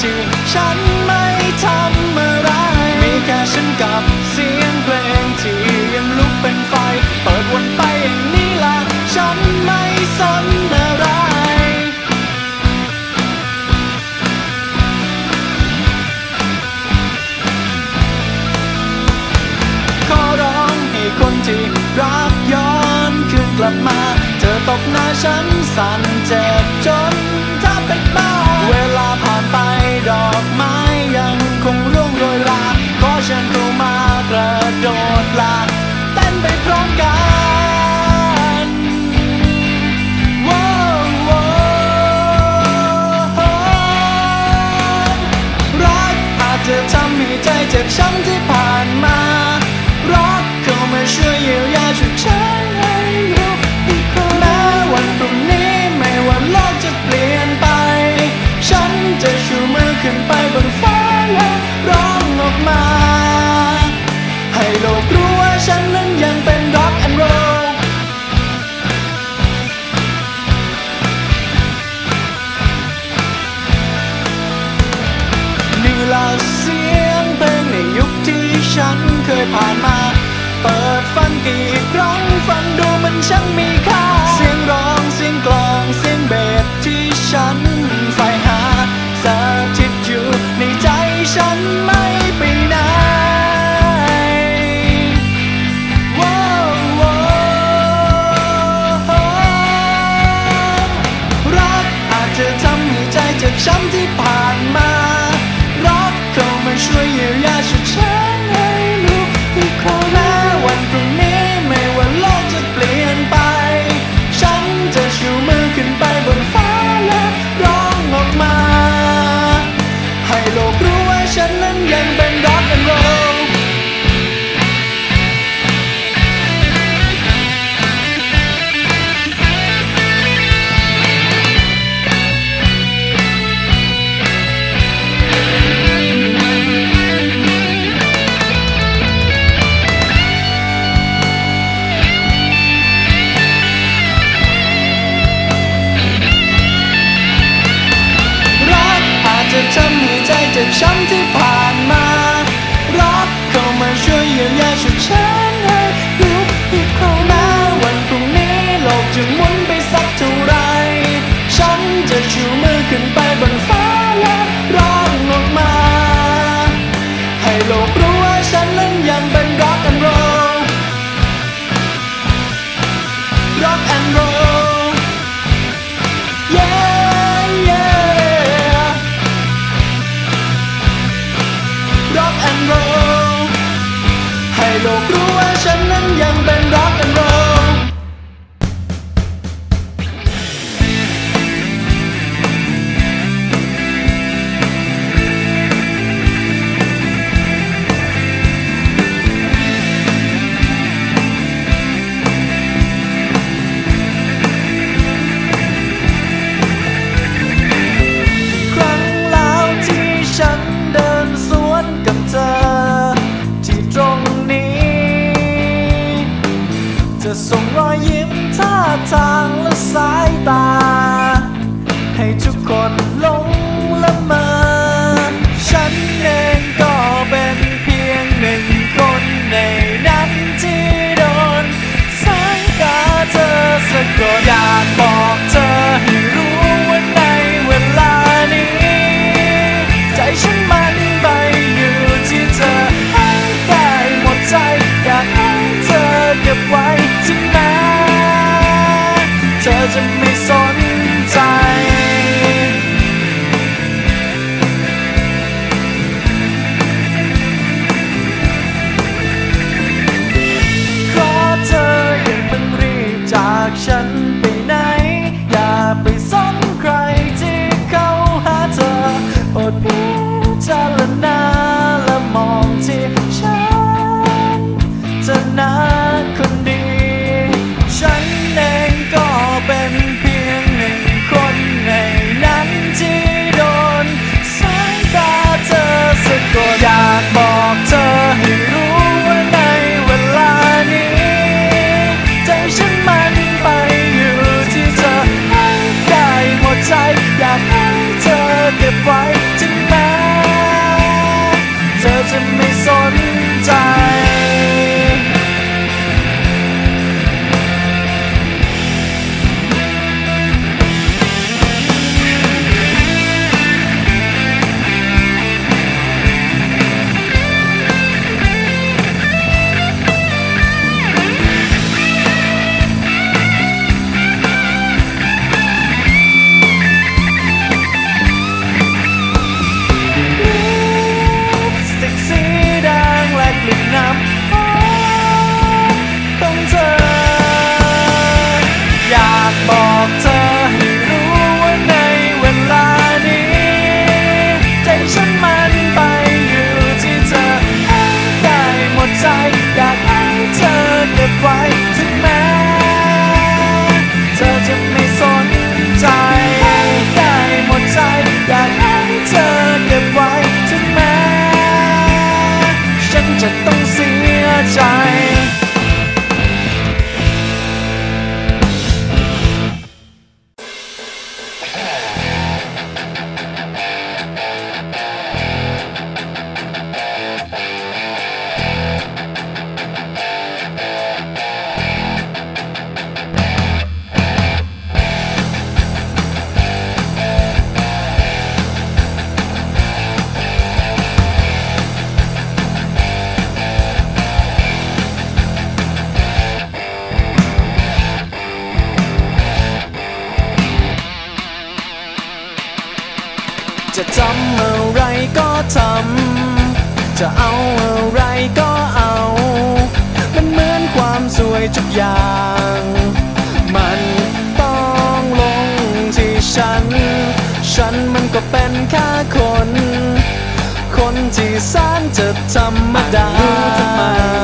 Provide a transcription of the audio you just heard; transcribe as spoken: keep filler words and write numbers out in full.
ที่ฉันไม่ทำอะไรมีแค่ฉันกับเสียงเพลงที่ยังลุกเป็นไฟเปิดวนไปอย่างนี้ละฉันไม่สนอะไรขอร้องให้คนที่รักย้อนคืนกลับมาเธอตบหน้าฉันสั่นเจ็บจนถ้าเป็นบ้าเวลาผ่านไปดอกไม้ยังคงร่วงโรยลาขอฉันเข้ามากระโดดลาเต้นไปพร้อมกันว้าวว้าวรักอาจจะทำให้ใจเจ็บช้ำที่ผ่านมารักเข้ามาช่วยเยียวยาช่วยฉันให้รู้อีกครั้งแม้วันพรุ่งนี้ไม่ว่าโลกจะเปลี่ยนไปฉันจะชูมือขึ้นไปบนฟ้าและร้องออกมาให้โลกรู้ว่าฉันนั้นยังเป็น rock and roll นี่ละเสียงเพลงในยุคที่ฉันเคยผ่านมาเปิดฟังกี่ครั้งฟังดูมันช่างมีค่าเสียงร้องเสียงกลองเสียงเบสที่ฉันใฝ่หาสถิตอยู่ในใจฉันไม่ไปไหนว้าวว้าวรักอาจจะทำให้ใจเจ็บช้ำที่ผ่านมารักเข้ามาช่วยเยียวยาช่วยฉันให้รู้อีกครั้งแม้วันพรุ่งนี้ไม่ว่าโลกจะเปลี่ยนไปฉันจะชูมือขึ้นไปบนฟ้าและร้องออกมาให้โลกรู้ว่าฉันนั้นยังเป็น rock and roll จะทำให้ใจเจ็บช้ำที่ผ่านมารักเข้ามาช่วยเยียวยาช่วยฉันให้รู้อีกครั้งแม้วันพรุ่งนี้โลกจะหมุนไปสักเท่าไรฉันจะชูมือขึ้นไปบนฟ้าและร้องออกมาให้โลกรู้ว่าฉันนั้นยังเป็น rock and roll rock and roll yeah yeah rock and roll ให้โลกรู้ว่าฉันนั้นยังเป็น rock and rollครั้งแล้วที่ฉันเดินสวนกับเธอที่ตรงนี้เธอทำจะเอาอะไรก็เอามันเหมือนความสวยทุกอย่างมันต้องลงที่ฉันฉันมันก็เป็นแค่คนคนที่แสนจะธรรมดา